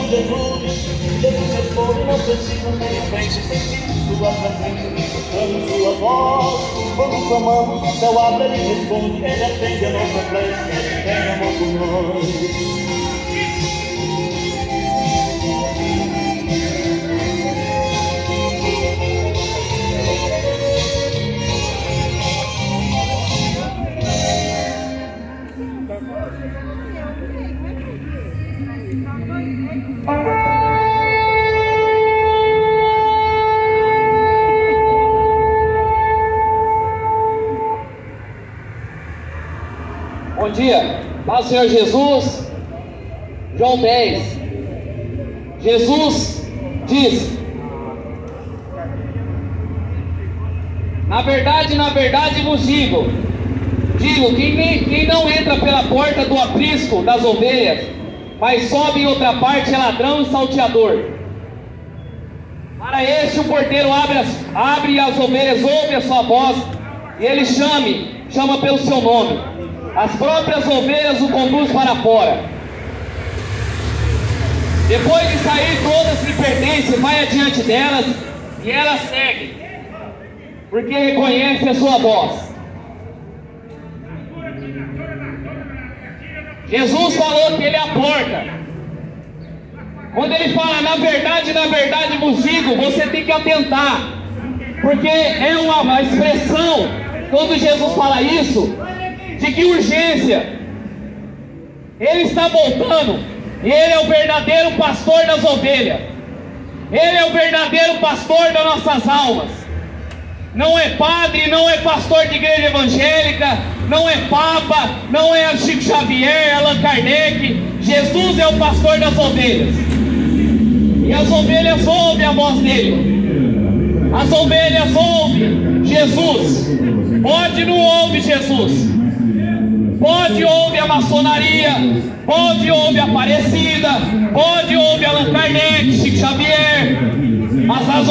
Jesus. Jesus responde, não preciso ter frente, sua presença, escutando sua voz. Quando clamamos, o céu abre, ele responde, ele atende a nossa prece, ele tem amor por nós. Bom dia, paz do Senhor Jesus. João 10. Jesus diz: na verdade vos digo, quem não entra pela porta do aprisco das ovelhas, mas sobe em outra parte, é ladrão e salteador. Para este o porteiro abre e as ovelhas ouvem a sua voz, e ele chama pelo seu nome. As próprias ovelhas o conduz para fora. Depois de sair, todas lhe pertencem, vai adiante delas, e elas seguem, porque reconhece a sua voz. Jesus falou que ele é a porta. Quando ele fala, na verdade vos digo, você tem que atentar, porque é uma expressão, quando Jesus fala isso, de que urgência. Ele está voltando, e ele é o verdadeiro pastor das ovelhas. Ele é o verdadeiro pastor das nossas almas. Não é padre, não é pastor de igreja evangélica, não é papa, não é Chico Xavier, Allan Kardec. Jesus é o pastor das ovelhas, e as ovelhas ouvem a voz dele. As ovelhas ouvem Jesus. Pode não ouvir Jesus, pode ouvir a maçonaria, pode ouvir a Aparecida, pode ouvir Allan Kardec, Chico Xavier, mas as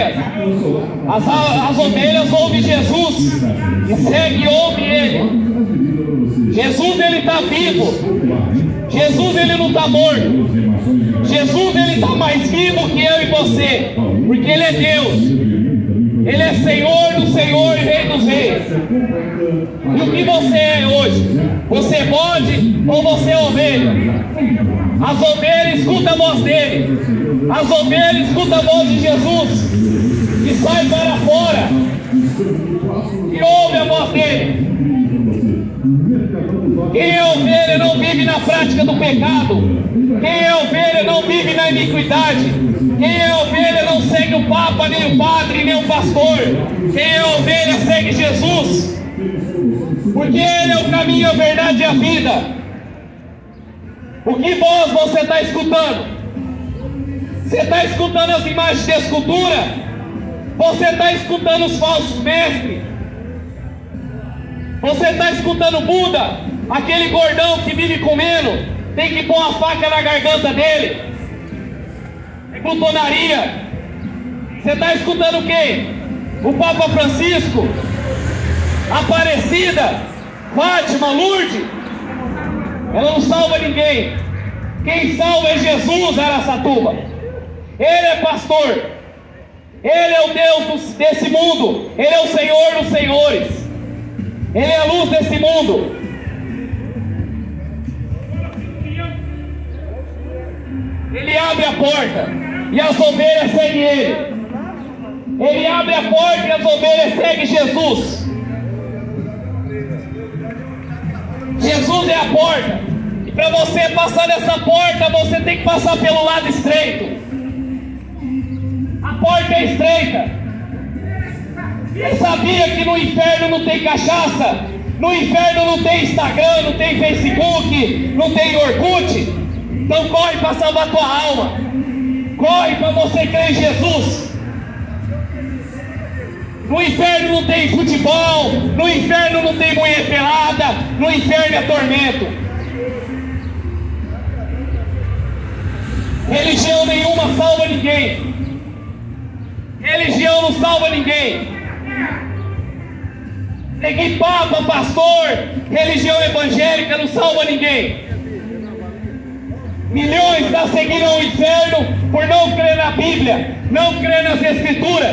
ovelhas ouvem Jesus e seguem e ouvem ele. Jesus, ele está vivo. Jesus, ele não está morto. Jesus, ele está mais vivo que eu e você, porque ele é Deus. Ele é Senhor do Senhor e Rei dos Reis. E o que você é hoje? Você bode ou você é ovelha? As ovelhas escutam a voz dele. As ovelhas escutam a voz de Jesus e sai para fora e ouve a voz dele. Quem é ovelha não vive na prática do pecado. Quem é ovelha não vive na iniquidade. Quem é ovelha não segue o papa, nem o padre, nem o pastor. Quem é ovelha segue Jesus, porque ele é o caminho, a verdade e a vida. O que voz você está escutando? Você está escutando as imagens de escultura? Você está escutando os falsos mestres? Você está escutando Buda, aquele gordão que vive comendo, tem que pôr a faca na garganta dele? É glutonaria. Você está escutando quem? O Papa Francisco, Aparecida, Fátima, Lourdes? Ela não salva ninguém. Quem salva é Jesus, Araçatuba. Ele é pastor. Ele é o Deus desse mundo. Ele é o Senhor dos senhores. Ele é a luz desse mundo. Ele abre a porta e as ovelhas seguem ele. Ele abre a porta e as ovelhas seguem Jesus. Jesus é a porta. E para você passar dessa porta, você tem que passar pelo lado estreito. A porta é estreita. Você sabia que no inferno não tem cachaça? No inferno não tem Instagram, não tem Facebook, não tem Orkut? Então corre para salvar tua alma. Corre para você crer em Jesus. No inferno não tem futebol, no inferno não tem mulher pelada, no inferno é tormento. Religião nenhuma salva ninguém. Religião não salva ninguém. Seguir papa, pastor, religião evangélica não salva ninguém. Milhões já seguiram o inferno por não crer na Bíblia, não crer nas Escrituras.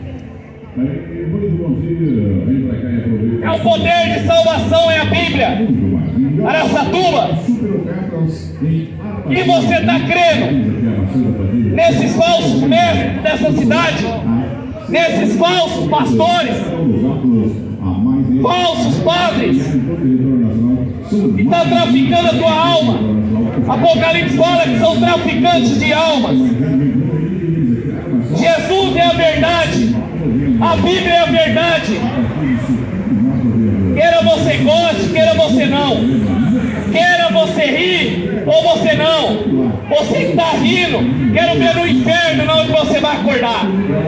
É o poder de salvação, é a Bíblia. Araçatuba. E você está crendo nesses falsos mestres dessa cidade, nesses falsos pastores, falsos padres, que estão traficando a tua alma. Apocalipse fala que são traficantes de almas. Jesus é a verdade, a Bíblia é a verdade. Queira você goste, queira você não, queira você rir ou você não. Você que está rindo, quero ver no inferno, não onde você vai acordar.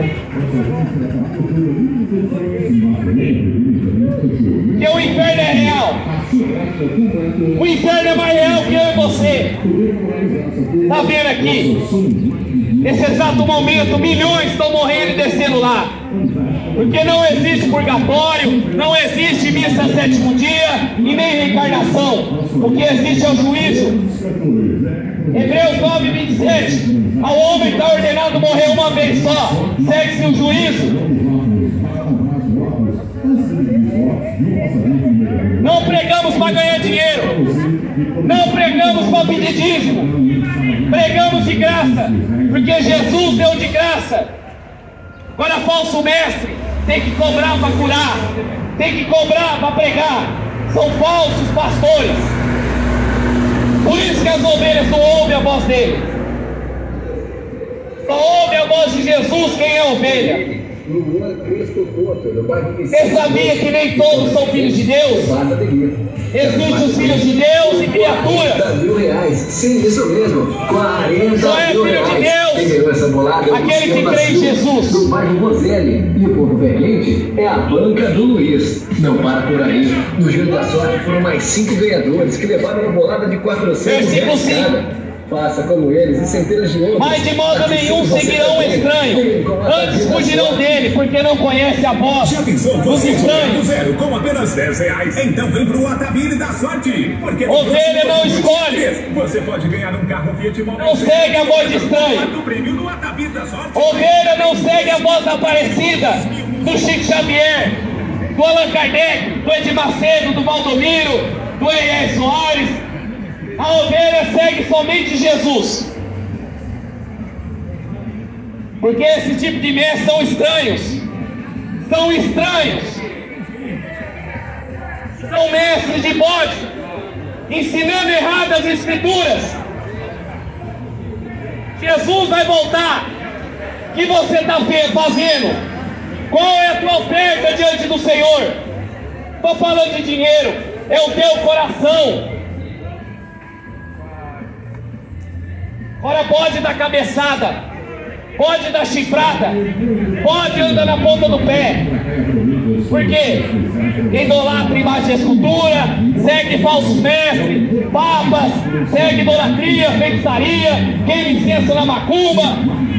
Porque o inferno é real. O inferno é mais real que eu e você. Está vendo aqui? Nesse exato momento, milhões estão morrendo e descendo lá. Porque não existe purgatório, não existe missa sétimo dia e nem reencarnação. O que existe é o juízo. Hebreus 9, 27. Ao homem está ordenado morrer uma vez só. Segue-se o juízo. Não pregamos para ganhar dinheiro. Não pregamos para pedir dízimo. Pregamos de graça. Porque Jesus deu de graça. Agora falso mestre tem que cobrar para curar, tem que cobrar para pregar. São falsos pastores. Por isso que as ovelhas não ouvem a voz dele. Só ouve a voz de Jesus quem é ovelha. Você sabia que nem todos são filhos de Deus? Existem os filhos de Deus e criaturas. Sim, isso mesmo. 40 só é filho de Deus aquele que crê em Jesus. Do bairro Roseli. E o povo pé quente é a banca do Luiz. Não para por aí. No Giro da Sorte foram mais 5 ganhadores que levaram uma bolada de 400 reais cada. Faça como eles e centenas de outros. Mas de modo nenhum seguirão o estranho. Antes fugirão dele, porque não conhece a voz dos estranhos. Zero com apenas 10 reais. Então vem pro Atabile da Sorte. Porque ovelha não escolhe. Você pode ganhar um carro Fiat Mobil. Não segue a voz de estranho. Ovelha não segue a voz da Aparecida, do Chico Xavier, do Allan Kardec, do Edir Macedo, do Valdomiro, do E.R. Soares. A ovelha segue somente Jesus. Porque esse tipo de mestres são estranhos. São estranhos. São mestres de bode, ensinando erradas as escrituras. Jesus vai voltar. O que você está fazendo? Qual é a tua oferta diante do Senhor? Estou falando de dinheiro. É o teu coração. Ora, pode dar cabeçada, pode dar chifrada, pode andar na ponta do pé. Por quê? Idolatra imagem de escultura, segue falsos mestres, papas, segue idolatria, feitiçaria, queima incenso na macumba.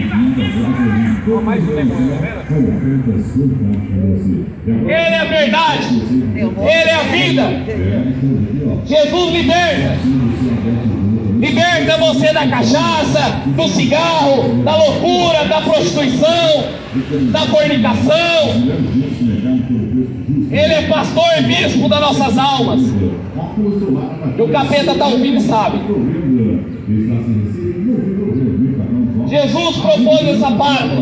Ele é a verdade, Ele é a vida. Jesus liberta. Liberta você da cachaça, do cigarro, da loucura, da prostituição, da fornicação. Ele é pastor e bispo das nossas almas. E o capeta está ouvindo e sabe. Jesus propôs essa parábola,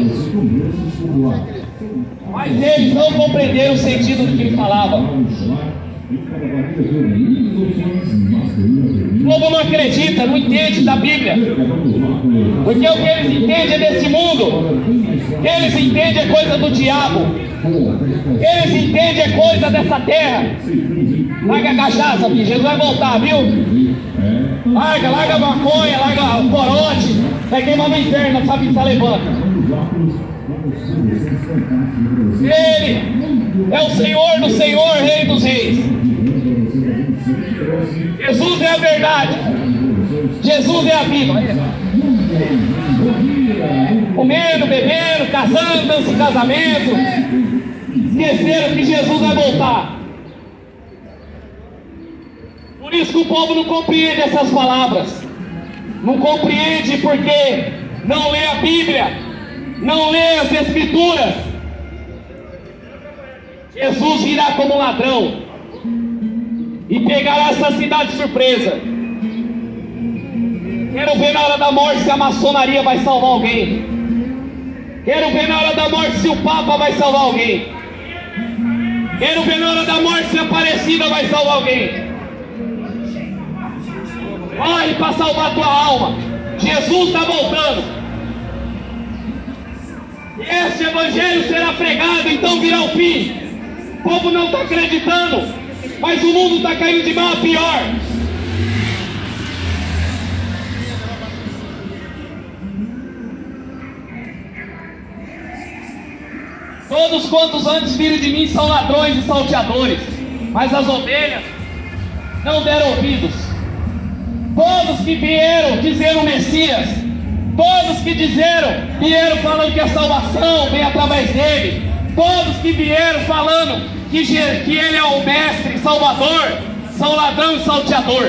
mas eles não compreenderam o sentido do que ele falava. O povo não acredita, não entende da Bíblia, porque o que eles entendem é desse mundo. O que eles entendem é coisa do diabo. O que eles entendem é coisa dessa terra. Larga a cachaça, filho. Jesus vai voltar, viu? Larga a maconha, larga o corote. Vai queimar no inferno, não sabe que está levando. Ele é o Senhor do Senhor, Rei dos Reis. Jesus é a verdade. Jesus é a vida. Comendo, bebendo, casando, dando casamento. Esqueceram que Jesus vai voltar. Por isso que o povo não compreende essas palavras. não compreende porque não lê a Bíblia, não lê as Escrituras. Jesus virá como ladrão e pegará essa cidade de surpresa. Quero ver na hora da morte se a maçonaria vai salvar alguém. Quero ver na hora da morte se o Papa vai salvar alguém. Quero ver na hora da morte se a Aparecida vai salvar alguém. Corre para salvar a tua alma. Jesus está voltando. E este evangelho será pregado, então virá o fim. O povo não está acreditando, mas o mundo está caindo de mal a pior. Todos quantos antes viram de mim são ladrões e salteadores, mas as ovelhas não deram ouvidos. Todos que vieram dizer o Messias, todos que vieram falando que a salvação vem através dele, todos que vieram falando que ele é o mestre, salvador, são ladrão e salteador.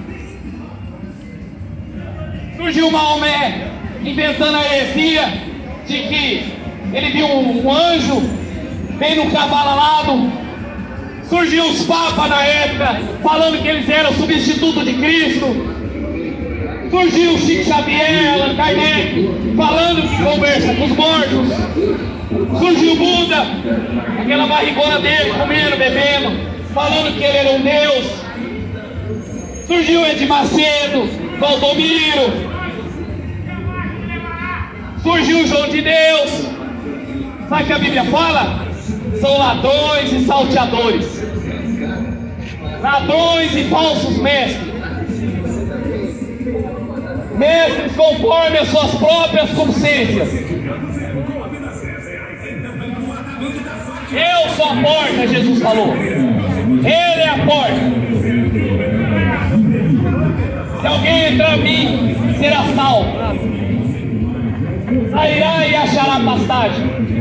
Surgiu Maomé inventando a heresia de que ele viu um anjo, veio no cavalo alado. Surgiu os papas na época, falando que eles eram substituto de Cristo. Surgiu o Chico Xavier, Allan Kardec, falando que conversa com os mortos. Surgiu o Buda, aquela barrigona dele, comendo, bebendo, falando que ele era um Deus. Surgiu Edir Macedo, Valdomiro. Surgiu o João de Deus. Sabe o que a Bíblia fala? São ladrões e salteadores, ladrões e falsos mestres, mestres conforme as suas próprias consciências. Eu sou a porta, Jesus falou. Ele é a porta. Se alguém entrar em mim, será salvo. Sairá e achará pastagem.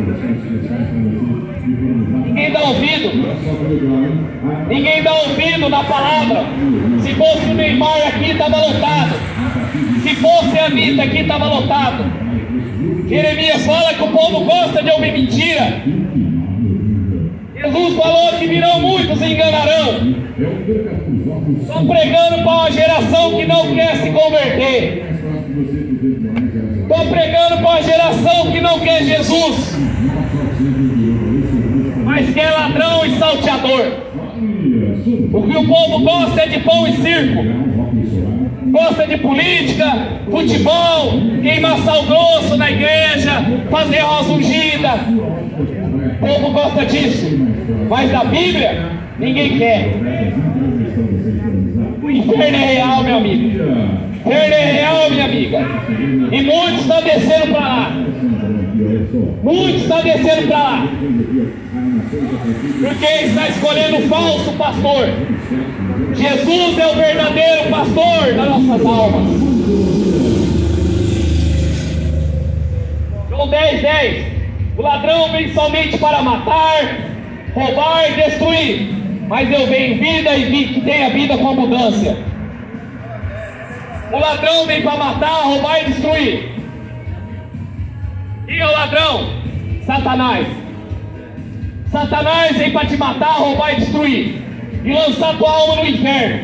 Ninguém dá ouvido. Ninguém dá ouvido na palavra. Se fosse o Neymar aqui, estava lotado. Se fosse a Anitta aqui, estava lotado. Jeremias fala que o povo gosta de ouvir mentira. Jesus falou que virão muitos e enganarão. Estou pregando para uma geração que não quer se converter. Estou pregando para uma geração que não quer Jesus, mas quer ladrão e salteador. O que o povo gosta é de pão e circo. Gosta de política, futebol, queimar sal grosso na igreja, fazer rosa ungida. O povo gosta disso, mas da Bíblia ninguém quer. O inferno é real, meu amigo. O inferno é real, minha amiga. E muitos estão descendo para lá. Muitos estão descendo para lá. Porque está escolhendo um falso pastor. Jesus é o verdadeiro pastor das nossas almas. João 10:10. O ladrão vem somente para matar, roubar e destruir. Mas eu venho em vida e vi que tenha vida com abundância. O ladrão vem para matar, roubar e destruir. E o ladrão? Satanás. Satanás vem para te matar, roubar e destruir, e lançar tua alma no inferno.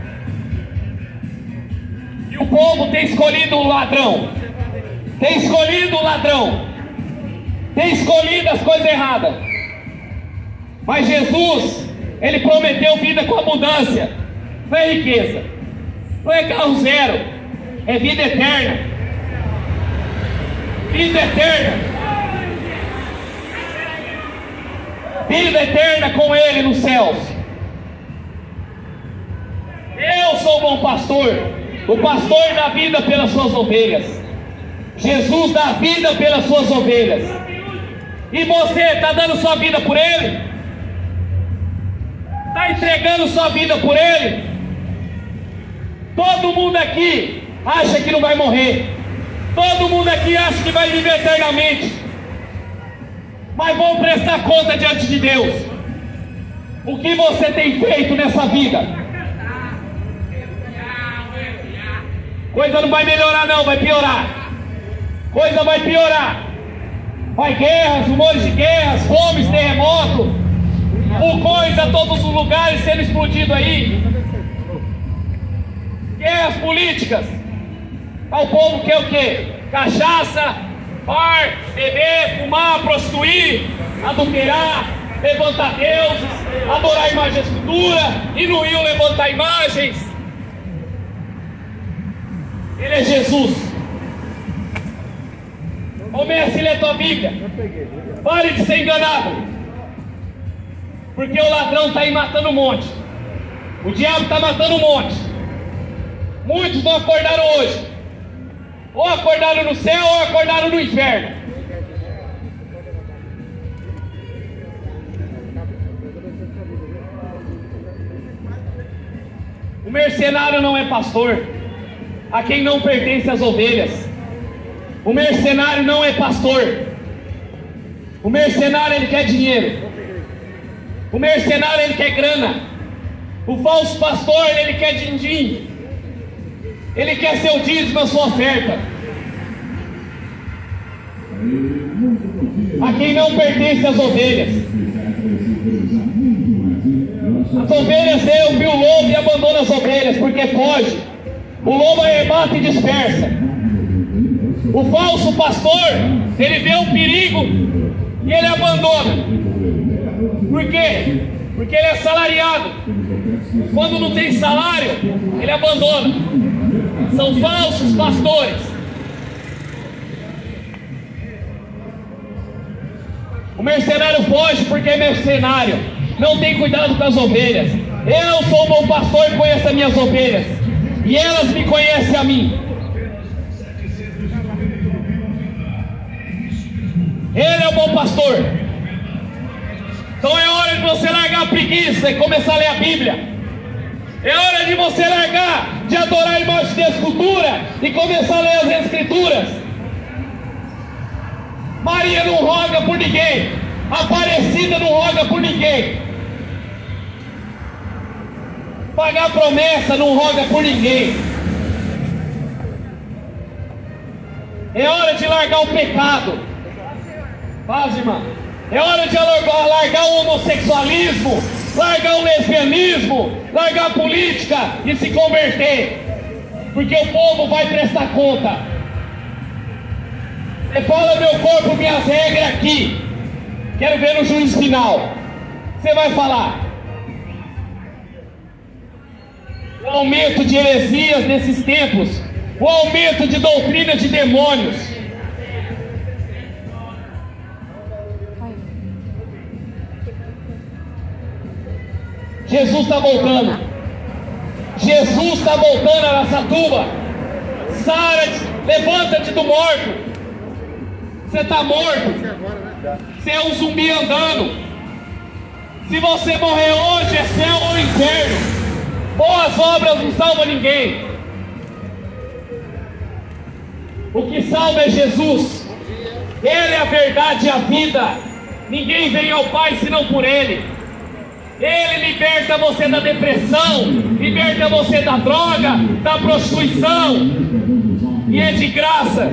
E o povo tem escolhido o ladrão. Tem escolhido o ladrão. Tem escolhido as coisas erradas. Mas Jesus, Ele prometeu vida com abundância. Não é riqueza, não é carro zero, é vida eterna. Vida eterna. Vida eterna com Ele nos céus. Eu sou o bom pastor. O pastor dá vida pelas suas ovelhas. Jesus dá vida pelas suas ovelhas. E você está dando sua vida por Ele? Está entregando sua vida por Ele? Todo mundo aqui acha que não vai morrer. Todo mundo aqui acha que vai viver eternamente. Mas vamos prestar conta diante de Deus. O que você tem feito nessa vida? Coisa não vai melhorar não, vai piorar. Coisa vai piorar. Vai guerras, rumores de guerras, fomes, terremoto, vulcões a todos os lugares sendo explodido aí. Guerras políticas. O povo quer o quê? Cachaça, bar, beber, fumar, prostituir, adulterar, levantar deuses, adorar a imagem de escultura, e no rio levantar imagens. Ele é Jesus. Comece a ler a tua Bíblia. Pare de ser enganado. Porque o ladrão está aí matando um monte. O diabo está matando um monte. Muitos não acordaram hoje. Ou acordaram no céu ou acordaram no inferno. O mercenário não é pastor. A quem não pertence as ovelhas. O mercenário não é pastor. O mercenário ele quer dinheiro. O mercenário ele quer grana. O falso pastor ele quer din-din. Ele quer seu dízimo, a sua oferta. A quem não pertence as ovelhas. As ovelhas viu o lobo e abandona as ovelhas porque foge. O lobo arrebata e dispersa. O falso pastor, ele vê um perigo e ele abandona. Por quê? Porque ele é salariado. Quando não tem salário, ele abandona. São falsos pastores. O mercenário foge porque é mercenário. Não tem cuidado com as ovelhas. Eu sou um bom pastor e conheço as minhas ovelhas. E elas me conhecem a mim. Ele é o bom pastor. Então é hora de você largar a preguiça e começar a ler a Bíblia. É hora de você largar de adorar a imagem de escultura e começar a ler as Escrituras. Maria não roga por ninguém. Aparecida não roga por ninguém. Pagar promessa não roga por ninguém. É hora de largar o pecado. Paz, irmã. É hora de largar o homossexualismo, largar o lesbianismo, largar a política e se converter. Porque o povo vai prestar conta. Você fala meu corpo, minhas regras aqui. Quero ver no juízo final. Você vai falar. O aumento de heresias nesses tempos, o aumento de doutrina de demônios. Jesus está voltando. Jesus está voltando a Araçatuba. Sara, levanta-te do morto. Você está morto. Você é um zumbi andando. Se você morrer hoje, é céu ou inferno. Boas obras não salvam ninguém. O que salva é Jesus. Ele é a verdade e a vida. Ninguém vem ao Pai senão por Ele. Ele liberta você da depressão, liberta você da droga, da prostituição, e é de graça.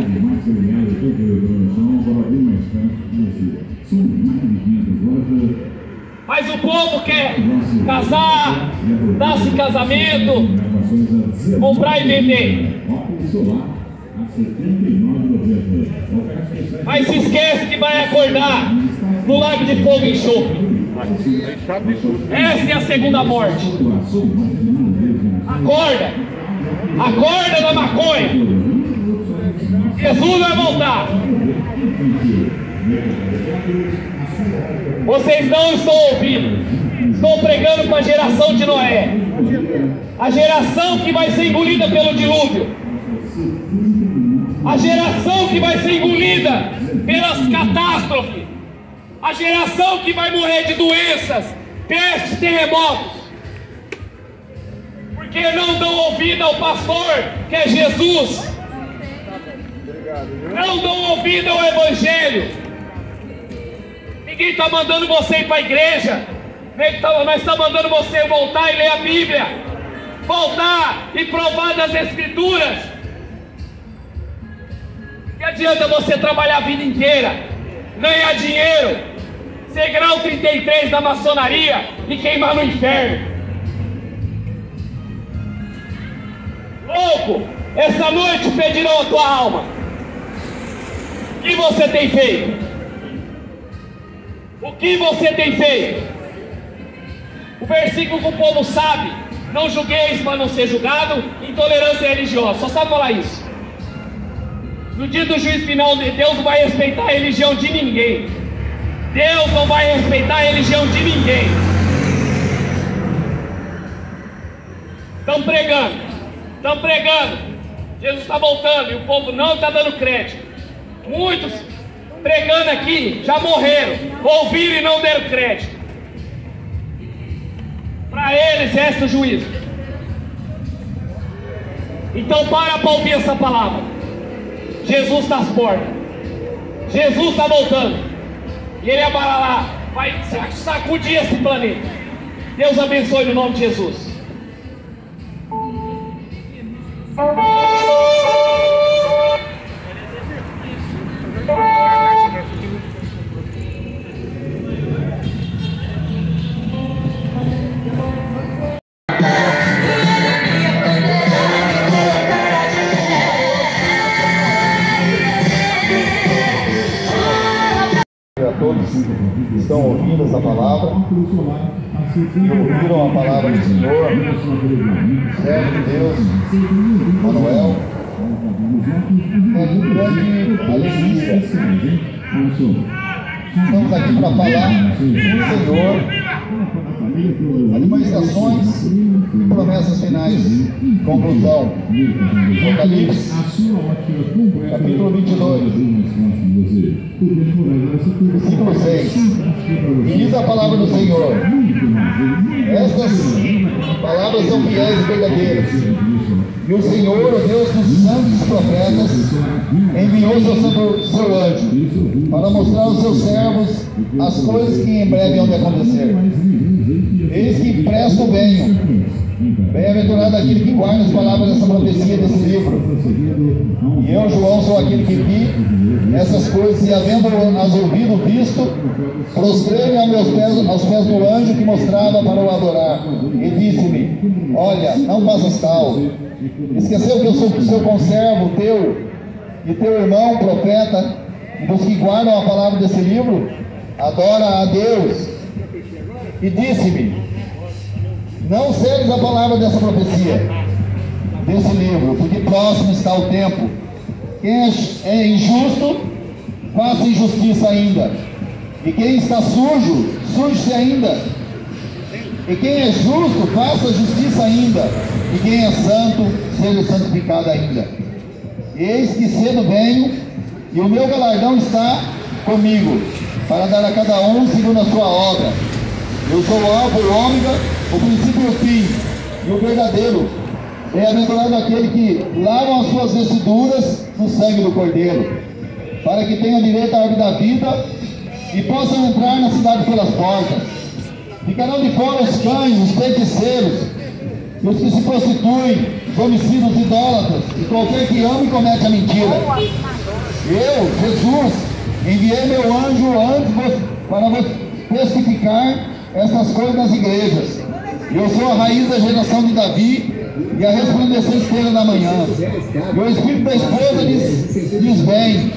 Mas o povo quer casar, dar-se em casamento, comprar e vender. Mas se esquece que vai acordar no lago de fogo e enxofre. Essa é a segunda morte. Acorda. Acorda da maconha. Jesus vai voltar. Vocês não estão ouvindo. Estou pregando para a geração de Noé. A geração que vai ser engolida pelo dilúvio. A geração que vai ser engolida pelas catástrofes. A geração que vai morrer de doenças, pestes, terremotos. Porque não dão ouvido ao pastor, que é Jesus. Não dão ouvido ao Evangelho. Ninguém está mandando você ir para a igreja. Nós estamos mandando você voltar e ler a Bíblia. Voltar e provar das Escrituras adianta você trabalhar a vida inteira, ganhar dinheiro, ser grau 33 da maçonaria e queimar no inferno? Louco, essa noite pedirão a tua alma. O que você tem feito? O que você tem feito? O versículo que o povo sabe: não julgueis para não ser julgado, intolerância religiosa. Só sabe falar isso. No dia do juízo final, Deus não vai respeitar a religião de ninguém. Deus não vai respeitar a religião de ninguém. Estão pregando. Jesus está voltando e o povo não está dando crédito. Muitos pregando aqui já morreram, ouviram e não deram crédito. Para eles resta o juízo. Então para ouvir essa palavra. Jesus está às portas. Jesus está voltando. E Ele vai sacudir esse planeta. Deus abençoe no nome de Jesus. A todos que estão ouvindo essa palavra e ouviram a palavra do Senhor, servo de Deus, Manuel, é de grande alegria. Estamos aqui para falar do Senhor, administrações e promessas finais. Conclusão. Apocalipse, capítulo 22, versículo 6. Diz a palavra do Senhor: estas palavras são fiéis e verdadeiras. E o Senhor, o Deus dos santos profetas, enviou seu anjo para mostrar aos seus servos as coisas que em breve hão de acontecer. Eis que presto venho. Bem-aventurado aquele que guarda as palavras dessa profecia desse livro. E eu, João, sou aquele que vi essas coisas, e havendo-as ouvido, visto, prostrei-me aos pés do anjo que mostrava para o adorar. E disse-me: olha, não faças tal. Esqueceu que eu sou seu conservo, teu e teu irmão, profeta, e dos que guardam a palavra desse livro? Adora a Deus. E disse-me: não segues a palavra dessa profecia, desse livro, porque próximo está o tempo. Quem é injusto, faça injustiça ainda. E quem está sujo, suje-se ainda. E quem é justo, faça justiça ainda. E quem é santo, seja santificado ainda. Eis que cedo venho, e o meu galardão está comigo, para dar a cada um segundo a sua obra. Eu sou o Alfa, o Ômega, o princípio e o fim, e o verdadeiro. Bem-aventurado aquele que lavam as suas vestiduras no sangue do Cordeiro, para que tenha direito à árvore da vida e possam entrar na cidade pelas portas. Ficarão de fora os cães, os feiticeiros, e os que se prostituem, os homicidas, os idólatras, e qualquer que ama e comete a mentira. Eu, Jesus, enviei meu anjo antes para vos testificar estas coisas nas igrejas. Eu sou a raiz da geração de Davi e a resplandecente estrela da manhã. E o Espírito da esposa diz vem.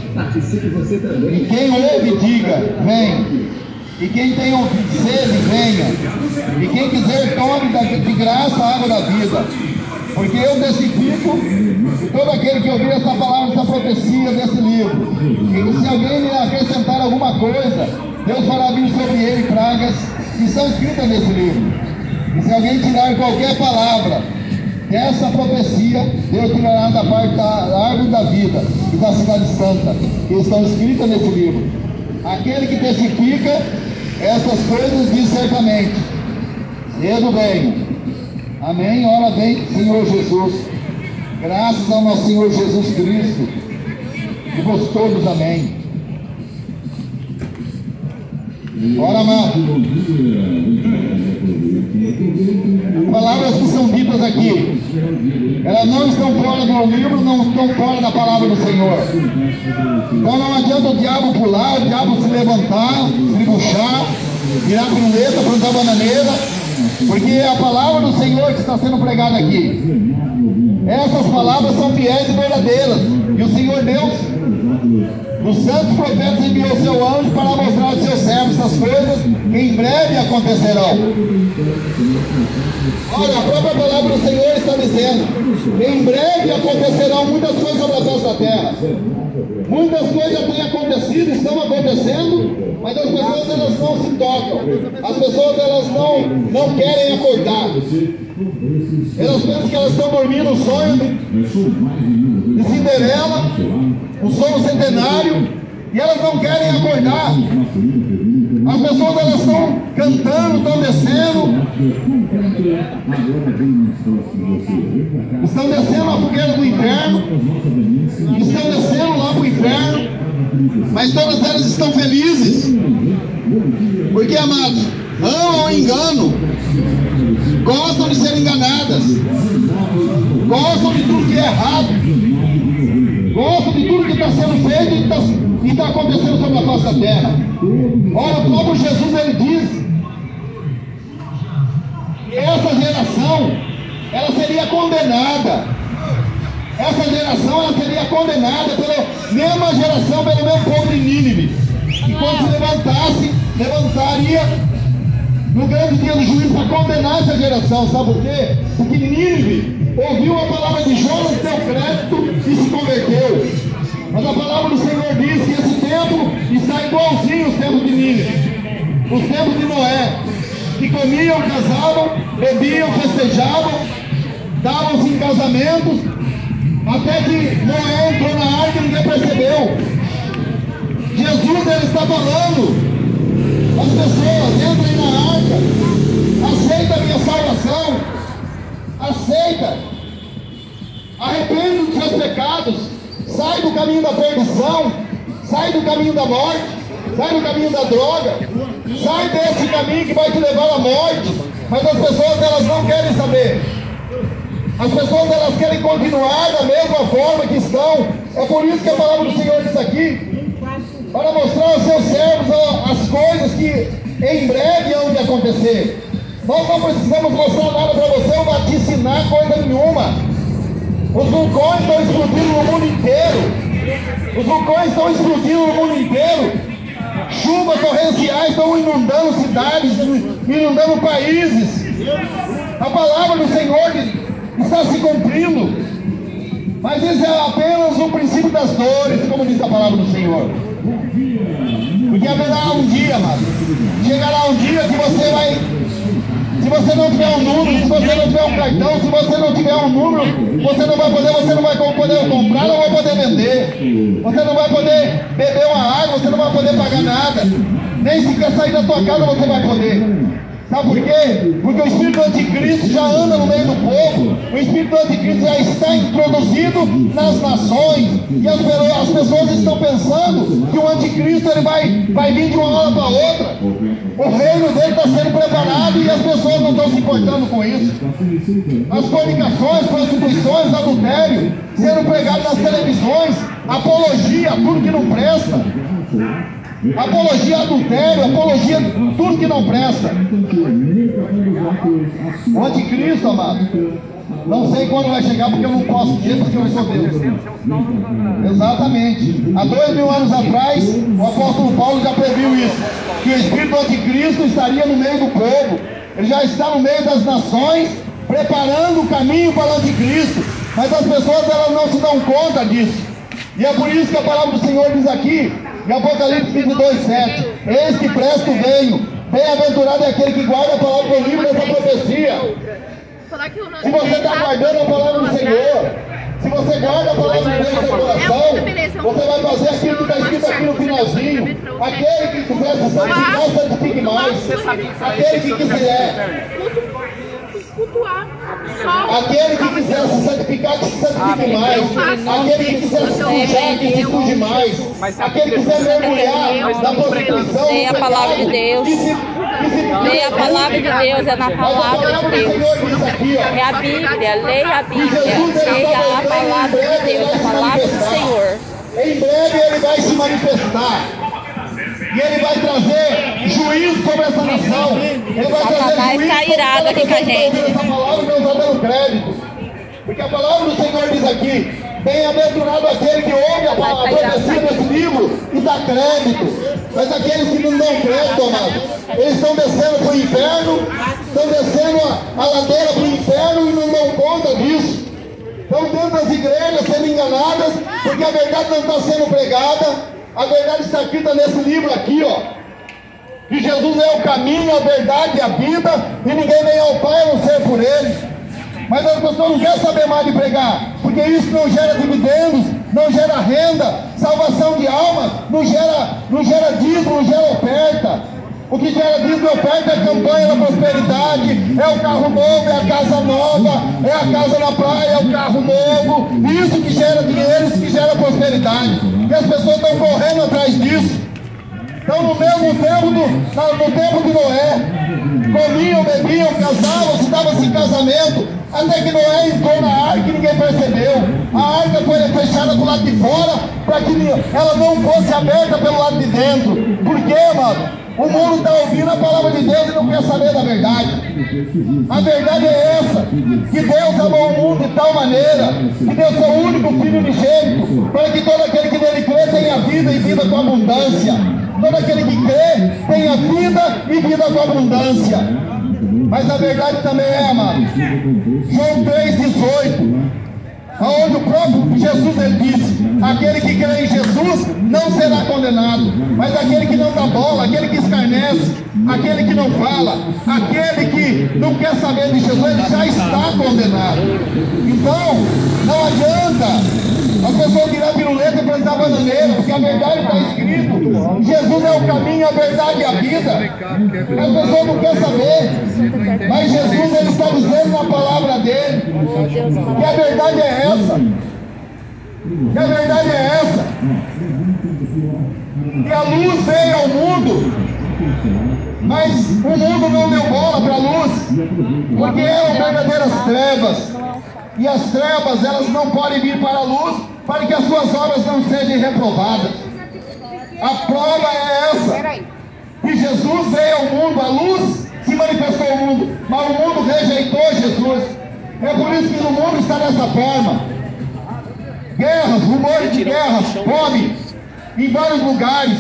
E quem ouve, diga, vem. E quem tem sede, venha. E quem quiser, tome de graça a água da vida. Porque eu testifico todo aquele que ouvir essa palavra, essa profecia desse livro. E se alguém lhe acrescentar alguma coisa, Deus fará vir sobre ele pragas que são escritas nesse livro. E se alguém tirar qualquer palavra dessa profecia, Deus tirará da parte da árvore da vida e da cidade santa, que estão escritas nesse livro. Aquele que testifica essas coisas diz certamente: cedo venho. Amém? Ora vem, Senhor Jesus. Graças ao nosso Senhor Jesus Cristo. E vos todos, amém. Ora, amado. palavras que são ditas aqui, elas não estão fora do livro, não estão fora da palavra do Senhor. Então não adianta o diabo pular, o diabo se levantar, se puxar, virar piruleta, plantar bananeira, porque é a palavra do Senhor que está sendo pregada aqui. Essas palavras são fiéis e verdadeiras, e o Senhor Deus, os santos profetas, enviou seu anjo para mostrar aos seus servos essas coisas que em breve acontecerão. Olha, a própria palavra do Senhor está dizendo: em breve acontecerão muitas coisas sobre a face da terra. Muitas coisas já têm acontecido, estão acontecendo, mas as pessoas elas não se tocam. As pessoas elas não querem acordar. Elas pensam que elas estão dormindo um sonho de Cinderela, um sonho centenário, e elas não querem acordar. As pessoas elas estão cantando, estão descendo, estão descendo a fogueira do inferno, estão descendo lá para o inferno, mas todas elas estão felizes, porque, amados, amam o engano, gostam de ser enganadas, gostam de tudo que é errado, gostam de tudo que está sendo feito e está acontecendo sobre a face da terra. Olha, o próprio Jesus ele diz que essa geração ela seria condenada. Essa geração ela seria condenada pela mesma geração, pelo mesmo povo de Nínive, que quando se levantaria no grande dia do juízo para condenar essa geração. Sabe por quê? Porque Nínive ouviu a palavra de Jonas, deu crédito e se converteu. Mas a palavra do Senhor diz que esse tempo está igualzinho aos tempos de Nínive, os tempos de Noé, que comiam, casavam, bebiam, festejavam, davam-se em casamentos, até que Noé entrou na arca e ninguém percebeu. Jesus ele está falando: as pessoas entrem na arca, aceita a minha salvação, aceita, arrepende dos seus pecados, sai do caminho da perdição, sai do caminho da morte, sai do caminho da droga, sai desse caminho que vai te levar à morte. Mas as pessoas elas não querem saber. As pessoas elas querem continuar da mesma forma que estão. É por isso que a palavra do Senhor diz aqui, para mostrar aos seus servos as coisas que em breve hão de acontecer. Nós não precisamos mostrar nada para você, ou vaticinar coisa nenhuma. Os vulcões estão explodindo no mundo inteiro. Os vulcões estão explodindo no mundo inteiro. Chuvas torrenciais estão inundando cidades, inundando países. A palavra do Senhor está se cumprindo. Mas isso é apenas o princípio das dores, como diz a palavra do Senhor. Porque haverá um dia, amado, chegará um dia que você vai, se você não tiver um número, se você não tiver um cartão, se você não tiver um número, você não vai poder comprar, não vai poder vender, você não vai poder beber uma água, você não vai poder pagar nada, nem sequer sair da tua casa você vai poder. Sabe por quê? Porque o Espírito do Anticristo já anda no meio do povo. O Espírito do Anticristo já está introduzido nas nações. E as pessoas estão pensando que o Anticristo ele vai vir de uma hora para outra. O reino dele está sendo preparado e as pessoas não estão se importando com isso. As fornicações, prostituições, adultério, sendo pregado nas televisões, apologia, tudo que não presta. Apologia a adultério, apologia a tudo que não presta. O anticristo, amado, não sei quando vai chegar, porque eu não posso dizer, porque eu sou Deus. Exatamente. Há 2000 anos atrás, o apóstolo Paulo já previu isso, que o espírito do anticristo estaria no meio do povo. Ele já está no meio das nações, preparando o caminho para o anticristo. Mas as pessoas elas não se dão conta disso. E é por isso que a palavra do Senhor diz aqui, em Apocalipse 22:7, eis que presto venho, bem-aventurado é aquele que guarda a palavra do livro dessa profecia. Se você está guardando a palavra do Senhor, se você guarda a palavra de Deus no seu coração, você vai fazer aquilo que está escrito aqui no finalzinho. Aquele que quiser se santificar, santifique mais. Aquele que quiser aquele que quiser se santificar, que se santifique mais. Aquele que quiser se sujar, que se suje mais. Aquele que quiser mergulhar na prostituição, a palavra de Deus, Leia a palavra de Deus, é na palavra de Deus. É a Bíblia, leia a Bíblia. Leia a palavra de Deus, a palavra do Senhor. Em breve ele vai se manifestar. E ele vai trazer juízo sobre essa nação. Ele vai Satanás está irado aqui com a gente. Essa palavra não está dando crédito. Porque a palavra do Senhor diz aqui: bem-aventurado aquele que ouve a profecia desse livro e dá crédito. Mas aqueles que não dão crédito, amado, eles estão descendo para o inferno, estão descendo a ladeira para o inferno e não dão conta disso. Estão dentro das igrejas sendo enganadas, porque a verdade não está sendo pregada. A verdade está escrita nesse livro aqui, ó. Que Jesus é o caminho, a verdade e a vida, e ninguém vem ao Pai a não ser por Ele. Mas as pessoas não querem saber mais de pregar, porque isso não gera dividendos, não gera renda, salvação de almas, não gera dízimo, não gera oferta. O que gera dízimo e oferta é a campanha da prosperidade, é o carro novo, é a casa nova, é a casa na praia, é o carro novo. Isso que gera dinheiro, isso que gera prosperidade. E as pessoas estão correndo atrás disso. Então, no mesmo tempo no tempo de Noé, comiam, bebiam, casavam, se davam-se em casamento, até que Noé entrou na arca e ninguém percebeu. A arca foi fechada do lado de fora para que ela não fosse aberta pelo lado de dentro. Por quê, mano? O mundo está ouvindo a palavra de Deus e não quer saber da verdade. A verdade é essa: que Deus amou o mundo de tal maneira que deu seu único Filho unigênito, para que todo aquele que nele crê tenha vida e vida com abundância. Todo aquele que crê tenha vida e vida com abundância. Mas a verdade também é, amado, João 3,18, onde o próprio Jesus ele disse: aquele que crê em Jesus não será condenado, mas aquele que não dá bola, aquele que escarnece, aquele que não fala, aquele que não quer saber de Jesus, ele já está condenado. Então, não adianta as pessoas virar piruleta e plantar bananeira, porque a verdade está escrito: Jesus é o caminho, a verdade e a vida. As pessoas não querem saber, mas Jesus ele está dizendo na palavra dele que a verdade é essa. Que a verdade é essa. Que a luz veio ao mundo, mas o mundo não deu bola para a luz, porque eram verdadeiras trevas. E as trevas, elas não podem vir para a luz, para que as suas obras não sejam reprovadas. A prova é essa: que Jesus veio ao mundo, a luz se manifestou ao mundo, mas o mundo rejeitou Jesus. É por isso que no mundo está dessa forma: guerras, rumores de guerras, fome em vários lugares,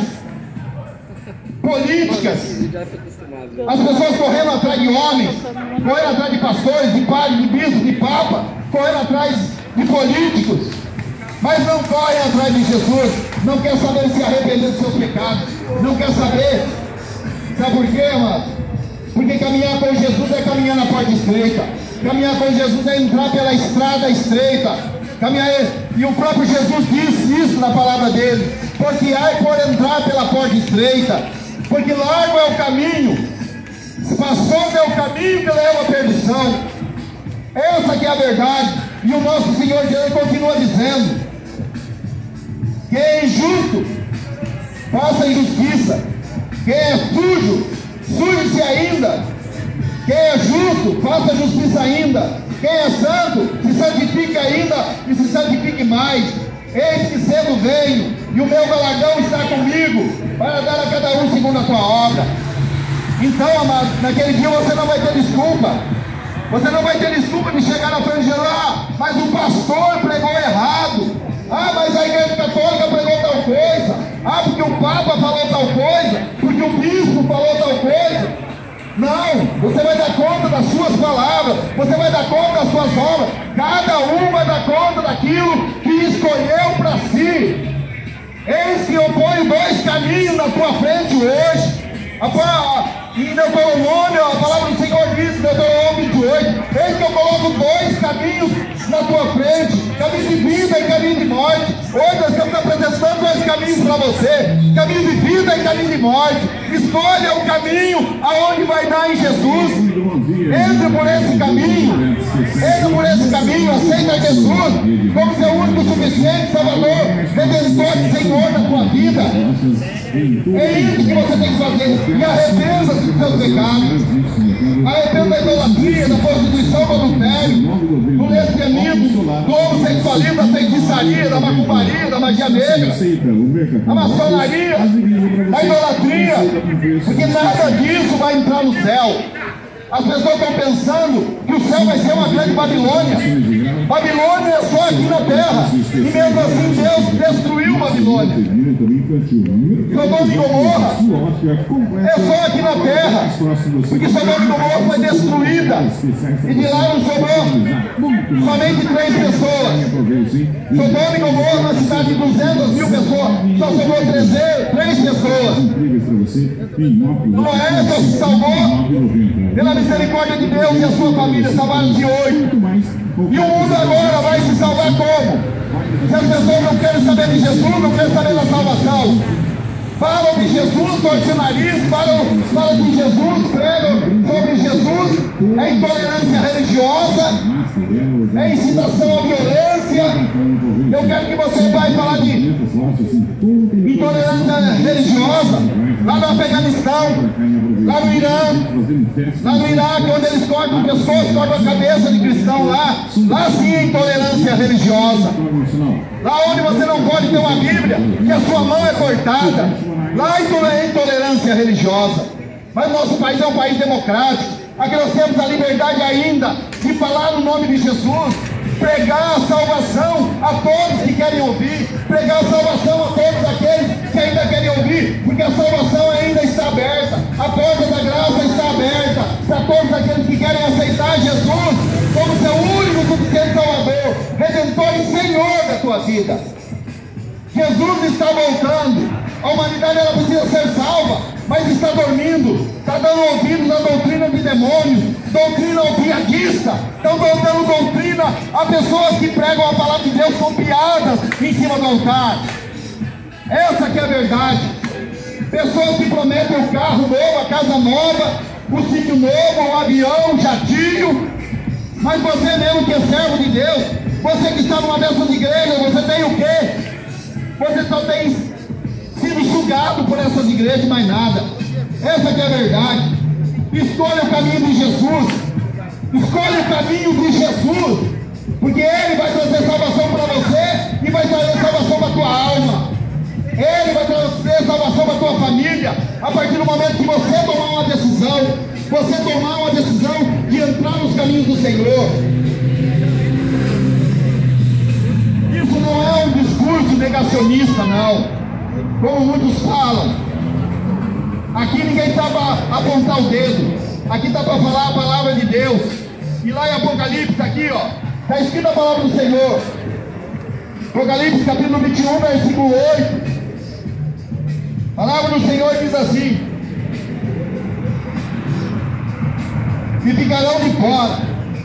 políticas, as pessoas correndo atrás de homens, correndo atrás de pastores, de padres, de bispos, de papa, correndo atrás de políticos, mas não correm atrás de Jesus. Não quer saber se arrepender dos seus pecados, não quer saber. Sabe por quê, mano? Porque caminhar com Jesus é caminhar na porta estreita, caminhar com Jesus é entrar pela estrada estreita. E o próprio Jesus disse isso na palavra dele: porque ai por entrar pela porta estreita, porque largo é o caminho, espaçoso é o caminho que leva à perdição. Essa que é a verdade. E o nosso Senhor Deus continua dizendo: quem é injusto, faça injustiça. Quem é sujo, suje-se ainda. Quem é justo, faça justiça ainda. Quem é santo, se santifique ainda e se santifique mais. Eis que cedo venho, e o meu galardão está comigo, para dar a cada um segundo a sua obra. Então, amado, naquele dia você não vai ter desculpa. Você não vai ter desculpa de chegar na frente de Jesus: ah, mas o pastor pregou errado. Ah, mas a igreja católica pregou tal coisa. Ah, porque o Papa falou tal coisa. Porque o bispo falou tal coisa. Não, você vai dar conta das suas palavras, você vai dar conta das suas obras. Cada um vai dar conta daquilo que escolheu para si. Eis que eu ponho dois caminhos na tua frente hoje. Em Deuteronômio, a palavra do Senhor diz, Deuteronômio 28, eis que eu coloco dois caminhos na tua frente: caminho de vida e caminho de morte. Hoje nós estamos apresentando dois caminhos para você: caminho de vida e caminho de morte. Escolha o caminho aonde vai dar em Jesus. Entre por esse caminho. Entre por esse caminho. Aceita Jesus como seu único suficiente Salvador. Redentor e Senhor da tua vida. É isso que você tem que fazer. E arrependa-se dos seus pecados. Arrependa da idolatria, da prostituição, do adultério, do lesbianismo, do homossexualismo, da feitiçaria, da macumbaria, da magia negra, da maçonaria, da idolatria, porque nada disso vai entrar no céu. As pessoas estão pensando que o céu vai ser uma grande Babilônia. Babilônia é só aqui na terra. E mesmo assim Deus destruiu Babilônia. Sodoma e Gomorra é só aqui na terra. Porque Sodoma e Gomorra foi destruída. E de lá não sobrou somente 3 pessoas. Sodoma e Gomorra, uma cidade de 200.000 pessoas, só sobrou 3 pessoas. Noé só se salvou pela misericórdia de Deus, e a sua família salvaram-se 8. E o mundo agora vai se salvar como? Se as pessoas não querem saber de Jesus, não querem saber da salvação, falam de Jesus, torcem o nariz, falam de Jesus, pregam sobre Jesus, é intolerância religiosa, é incitação à violência. Eu quero que você vai falar de intolerância religiosa lá no Afeganistão, lá no Irã, lá no Iraque, onde eles cortam pessoas, cortam a cabeça de cristão lá sim é intolerância religiosa. Lá onde você não pode ter uma Bíblia, que a sua mão é cortada, lá é intolerância religiosa. Mas nosso país é um país democrático, aqui nós temos a liberdade ainda de falar no nome de Jesus, pregar a salvação a todos que querem ouvir, pregar a salvação a todos aqueles que ainda querem ouvir, porque a salvação ainda está aberta, a porta da graça está aberta para todos aqueles que querem aceitar Jesus como seu único, suficiente Salvador, Redentor e Senhor da tua vida. Jesus está voltando, a humanidade ela precisa ser salva, mas está dormindo, está dando ouvidos à doutrina de demônios, doutrina piadista, estão dando doutrina a pessoas que pregam a palavra de Deus com piadas em cima do altar. Essa que é a verdade. Pessoas que prometem o carro novo, a casa nova, o sítio novo, o avião, o jatinho, mas você mesmo que é servo de Deus, você que está numa dessas igrejas, você tem o quê? Você só tem sido sugado por essas igrejas, mais nada. Essa que é a verdade. Escolha o caminho de Jesus. Escolha o caminho de Jesus, porque Ele vai trazer salvação para você e vai trazer salvação para a tua alma. Ele vai trazer salvação para a tua família a partir do momento que você tomar uma decisão de entrar nos caminhos do Senhor. Isso não é um discurso negacionista, não, como muitos falam. Aqui ninguém está para apontar o dedo, aqui está para falar a palavra de Deus. E lá em Apocalipse, aqui ó, está escrita a palavra do Senhor. Apocalipse capítulo 21, versículo 8. A palavra do Senhor diz assim: e ficarão de fora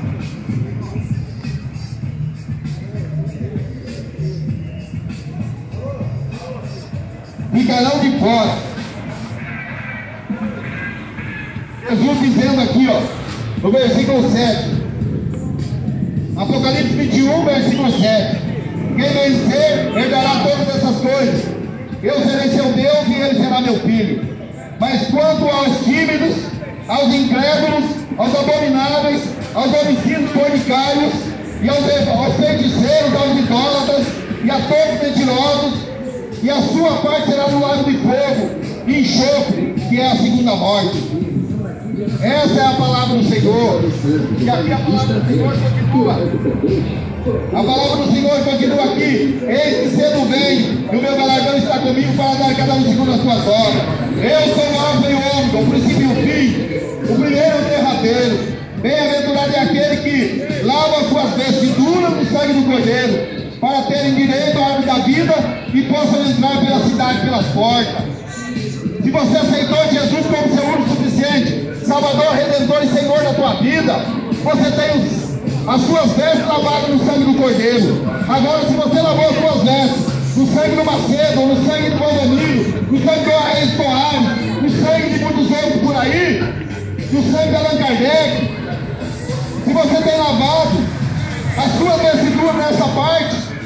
Jesus dizendo aqui ó, no versículo 7, Apocalipse 21, versículo 7: quem vencer herdará todas essas coisas, eu serei seu Deus e ele será meu filho. Mas quanto aos tímidos, aos incrédulos, aos abomináveis, aos homicidas fornicários, e aos feiticeiros, aos idólatras, e a todos mentirosos, e a sua parte será no lago de fogo e enxofre, que é a segunda morte. Essa é a palavra do Senhor. E aqui a palavra do Senhor continua. A palavra do Senhor continua aqui: eis que cedo vem, e o meu galardão está comigo para dar a cada um segundo as suas obras. Eu sou o Alfa e o Ômega, o princípio e o fim, o primeiro e o derradeiro. Bem-aventurado é aquele que lava as suas vestiduras no sangue do Cordeiro, para terem direito à árvore da vida e possam entrar pela cidade, pelas portas. Se você aceitou Jesus como seu único suficiente Salvador, Redentor e Senhor da tua vida, você tem as suas vestes lavadas no sangue do Cordeiro. Agora, se você lavou as suas vestes no sangue do Macedo, no sangue do Valdomiro, no sangue do Arreis Coab, no sangue de muitos outros por aí, no sangue de Allan Kardec, se você tem lavado as suas vestiduras nessa parte,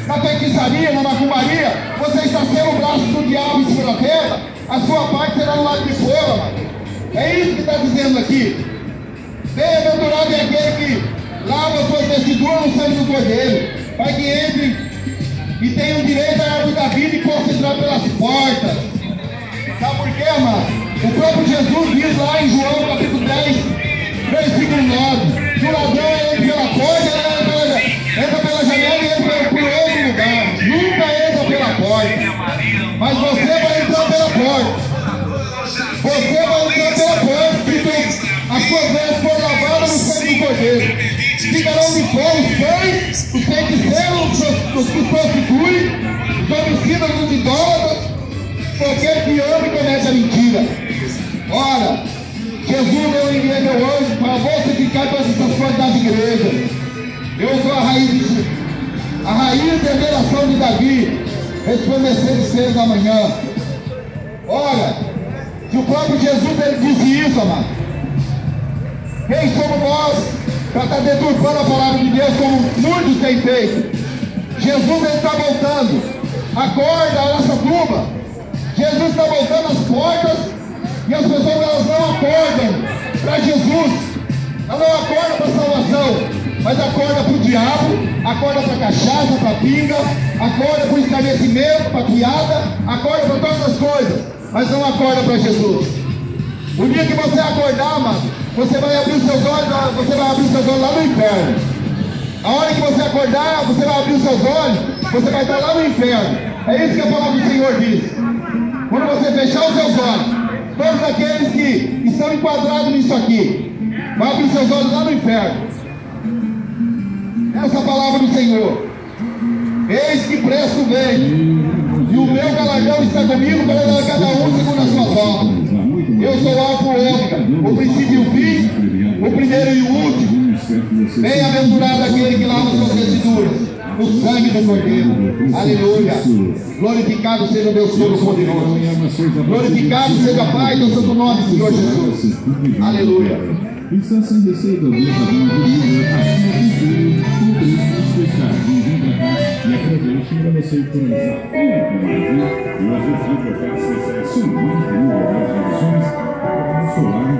na feitiçaria, na macumbaria, você está sendo o braço do diabo em cima da terra, a sua parte será no lado de fora, mano. É isso que está dizendo aqui. Bem-aventurado é aquele que lava suas vestiduras no sangue do Cordeiro, para que entre e tenha o direito à árvore da vida e possa entrar pelas portas. Sabe por quê, mano? O próprio Jesus diz lá em João capítulo 10, versículo 9, que o ladrão entra pela porta, entra pela janela e entra por outro lugar. Nunca entra pela porta. Mas você vai entrar pela porta. Você vai entrar pela porta, se as suas vestes forem lavadas no sangue do Cordeiro. Ficarão de fora os cães, os feiticeiros, os que prostituem, os homicidas, os idólatras, qualquer que ama e comete a mentira. Ora, Jesus deu a igreja hoje para você ficar com essas coisas das igrejas. Eu sou a raiz da geração de Davi, resplandecendo cedo da manhã. Ora, se o próprio Jesus ele disse isso, amado, quem somos nós para estar deturpando a palavra de Deus como muitos têm feito? Jesus ele está voltando. Acorda a nossa turma. Jesus está voltando às portas e as pessoas elas não acordam para Jesus. Elas não acordam para a salvação, mas acorda para o diabo, acorda para a cachaça, para a pinga, acorda para o escarnecimento, para a piada, acorda para todas as coisas, mas não acorda para Jesus. O dia que você acordar, mano, você vai abrir os seus olhos, lá no inferno. A hora que você acordar, você vai abrir os seus olhos, você vai estar lá no inferno. É isso que a palavra do Senhor diz. Quando você fechar os seus olhos, todos aqueles que estão enquadrados nisso aqui, vai abrir seus olhos lá no inferno. Essa é a palavra do Senhor. Eis que presto vem, e o meu galardão está comigo para dar a cada um segundo as suas obras. Eu sou o Alfa e o Ômega, o princípio e o fim, o primeiro e o último. Bem-aventurado aquele que lava suas vestiduras no sangue do Cordeiro. Aleluia. Glorificado seja o Deus Todo-Poderoso. Glorificado seja o Pai do Santo Nome, Senhor Jesus. Aleluia. Está sem receita do e aproveite para você economizar e o objetivo é ter acesso a mais de 1.000 reduções para solar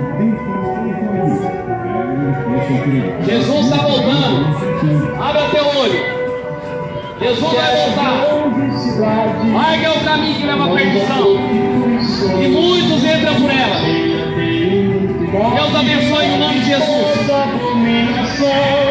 Jesus está voltando. Abre o teu olho. Jesus vai voltar. Larga o caminho que leva à perdição. E muitos entram por ela. Deus abençoe no nome de Jesus.